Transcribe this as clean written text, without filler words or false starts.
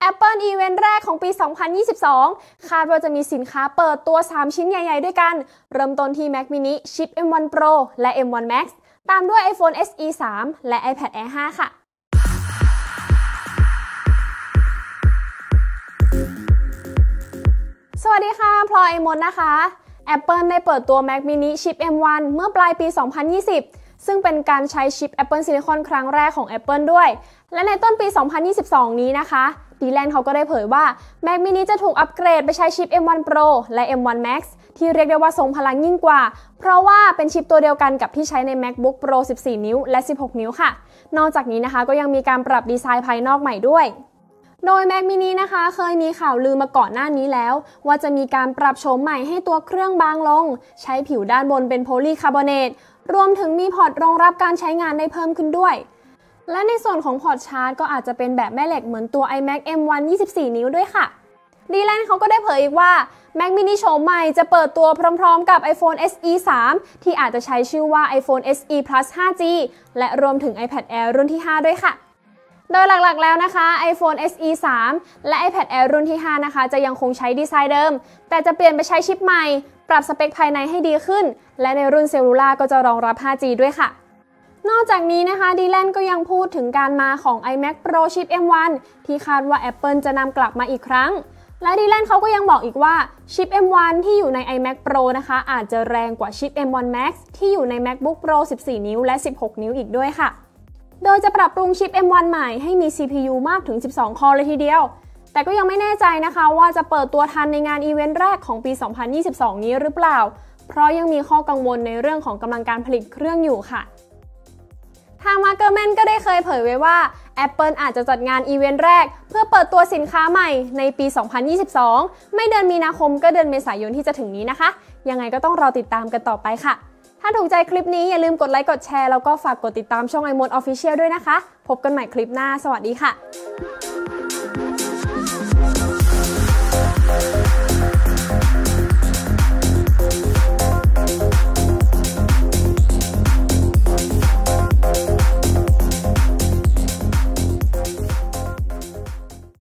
Apple Event แรกของปี 2022 คาดว่าจะมีสินค้าเปิดตัว 3 ชิ้นใหญ่ๆด้วยกัน เริ่มต้นที่ Mac mini ชิป M1 Pro และ M1 Max ตามด้วย iPhone SE 3 และ iPad Air 5 ค่ะสวัสดีค่ะพลอยมดนะคะ Apple ได้เปิดตัว Mac mini ชิป M1 เมื่อปลายปี 2020 ซึ่งเป็นการใช้ชิป Apple Silicon ครั้งแรกของ Apple ด้วยและในต้นปี 2022 นี้นะคะดีแลนเขาก็ได้เผยว่า Mac mini จะถูกอัปเกรดไปใช้ชิป M1 Pro และ M1 Max ที่เรียกได้ว่าทรงพลังยิ่งกว่าเพราะว่าเป็นชิปตัวเดียวกันกับที่ใช้ใน MacBook Pro 14 นิ้วและ 16 นิ้วค่ะนอกจากนี้นะคะก็ยังมีการปรับดีไซน์ภายนอกใหม่ด้วยโดย Mac mini นะคะเคยมีข่าวลือมาก่อนหน้านี้แล้วว่าจะมีการปรับโฉมใหม่ให้ตัวเครื่องบางลงใช้ผิวด้านบนเป็นโพลีคาร์บอเนตรวมถึงมีพอร์ตรองรับการใช้งานได้เพิ่มขึ้นด้วยและในส่วนของพอร์ตชาร์จก็อาจจะเป็นแบบแม่เหล็กเหมือนตัว iMac M1 24 นิ้วด้วยค่ะดีแลนเขาก็ได้เผยอีกว่า Mac mini โฉมใหม่จะเปิดตัวพร้อมๆกับ iPhone SE 3 ที่อาจจะใช้ชื่อว่า iPhone SE Plus 5G และรวมถึง iPad Air รุ่นที่ 5 ด้วยค่ะโดยหลักๆแล้วนะคะ iPhone SE 3 และ iPad Air รุ่นที่ 5 นะคะจะยังคงใช้ดีไซน์เดิมแต่จะเปลี่ยนไปใช้ชิปใหม่ปรับสเปคภายในให้ดีขึ้นและในรุ่นเซลลูล่าก็จะรองรับ 5G ด้วยค่ะนอกจากนี้นะคะดีแลนก็ยังพูดถึงการมาของ iMac Pro ชิป M1 ที่คาดว่า Apple จะนำกลับมาอีกครั้งและดีแลนเขาก็ยังบอกอีกว่าชิป M1 ที่อยู่ใน iMac Pro นะคะอาจจะแรงกว่าชิป M1 Max ที่อยู่ใน MacBook Pro 14 นิ้วและ 16 นิ้วอีกด้วยค่ะโดยจะปรับปรุงชิป M1 ใหม่ให้มี CPU มากถึง 12 คอร์เลยทีเดียวแต่ก็ยังไม่แน่ใจนะคะว่าจะเปิดตัวทันในงานอีเวนต์แรกของปี 2022 นี้หรือเปล่าเพราะยังมีข้อกังวลในเรื่องของกำลังการผลิตเครื่องอยู่ค่ะทาง Markerman ก็ได้เคยเผยไว้ว่า Apple อาจจะจัดงานอีเวนต์แรกเพื่อเปิดตัวสินค้าใหม่ในปี 2022 ไม่เดือนมีนาคมก็เดือนเมษายนที่จะถึงนี้นะคะยังไงก็ต้องรอติดตามกันต่อไปค่ะถ้าถูกใจคลิปนี้อย่าลืมกดไลค์กดแชร์แล้วก็ฝากกดติดตามช่อง iMode Official ด้วยนะคะพบกันใหม่คลิปหน้าสวัสดีค่ะ